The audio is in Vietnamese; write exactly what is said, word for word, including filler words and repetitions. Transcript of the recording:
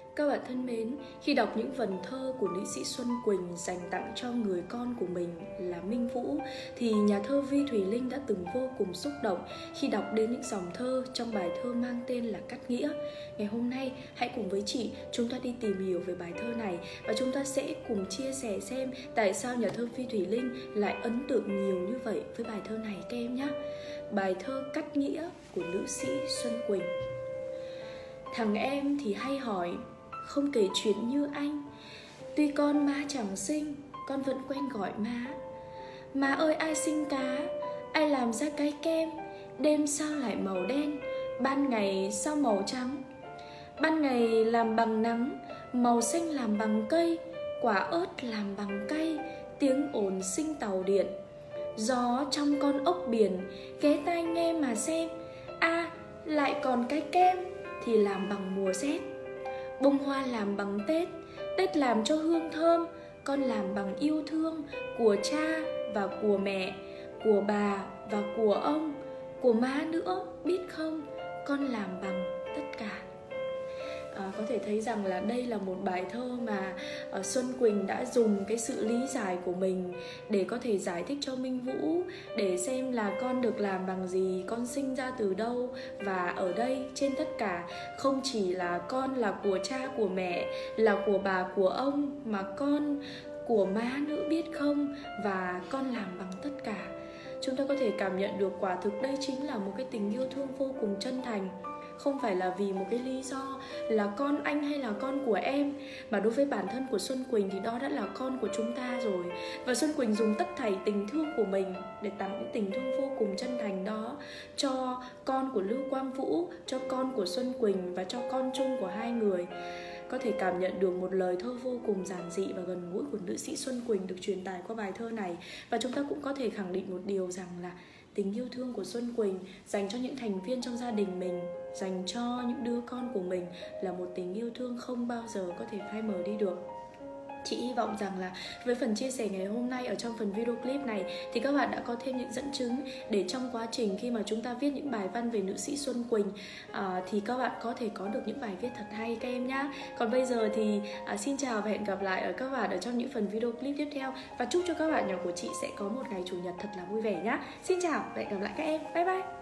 Các bạn thân mến, khi đọc những vần thơ của nữ sĩ Xuân Quỳnh dành tặng cho người con của mình là Minh Vũ, thì nhà thơ Vi Thùy Linh đã từng vô cùng xúc động khi đọc đến những dòng thơ trong bài thơ mang tên là Cắt Nghĩa. Ngày hôm nay, hãy cùng với chị chúng ta đi tìm hiểu về bài thơ này và chúng ta sẽ cùng chia sẻ xem tại sao nhà thơ Vi Thùy Linh lại ấn tượng nhiều như vậy với bài thơ này các em nhé. Bài thơ Cắt Nghĩa của nữ sĩ Xuân Quỳnh. Thằng em thì hay hỏi, không kể chuyện như anh. Tuy con má chẳng sinh, con vẫn quen gọi má. Má ơi ai sinh cá, ai làm ra cái kem, đêm sao lại màu đen, ban ngày sao màu trắng. Ban ngày làm bằng nắng, màu xanh làm bằng cây, quả ớt làm bằng cay, tiếng ồn sinh tàu điện. Gió trong con ốc biển, ghé tai nghe mà xem. À, lại còn cái kem thì làm bằng mùa rét. Bông hoa làm bằng Tết, Tết làm cho hương thơm. Con làm bằng yêu thương của cha và của mẹ, của bà và của ông, của má nữa, biết không? Con làm bằng tất cả. À, có thể thấy rằng là đây là một bài thơ mà uh, Xuân Quỳnh đã dùng cái sự lý giải của mình để có thể giải thích cho Minh Vũ, để xem là con được làm bằng gì, con sinh ra từ đâu. Và ở đây trên tất cả không chỉ là con là của cha của mẹ, là của bà của ông, mà con của má nữa, biết không? Và con làm bằng tất cả. Chúng ta có thể cảm nhận được quả thực đây chính là một cái tình yêu thương vô cùng chân thành. Không phải là vì một cái lý do là con anh hay là con của em, mà đối với bản thân của Xuân Quỳnh thì đó đã là con của chúng ta rồi. Và Xuân Quỳnh dùng tất thảy tình thương của mình để tặng những tình thương vô cùng chân thành đó cho con của Lưu Quang Vũ, cho con của Xuân Quỳnh và cho con chung của hai người. Có thể cảm nhận được một lời thơ vô cùng giản dị và gần gũi của nữ sĩ Xuân Quỳnh được truyền tải qua bài thơ này. Và chúng ta cũng có thể khẳng định một điều rằng là tình yêu thương của Xuân Quỳnh dành cho những thành viên trong gia đình mình, dành cho những đứa con của mình là một tình yêu thương không bao giờ có thể phai mờ đi được. Chị hy vọng rằng là với phần chia sẻ ngày hôm nay ở trong phần video clip này thì các bạn đã có thêm những dẫn chứng để trong quá trình khi mà chúng ta viết những bài văn về nữ sĩ Xuân Quỳnh à, thì các bạn có thể có được những bài viết thật hay các em nhé. Còn bây giờ thì à, xin chào và hẹn gặp lại ở các bạn ở trong những phần video clip tiếp theo. Và chúc cho các bạn nhỏ của chị sẽ có một ngày chủ nhật thật là vui vẻ nhé. Xin chào và hẹn gặp lại các em. Bye bye.